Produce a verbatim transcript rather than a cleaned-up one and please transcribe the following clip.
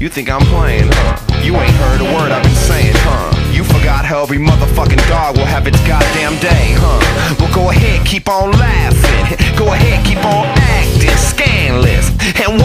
You think I'm playing, huh? You ain't heard a word I've been saying, huh? You forgot how every motherfucking dog will have its goddamn day, huh? Well, go ahead, keep on laughing. Go ahead, keep on acting scandalous. And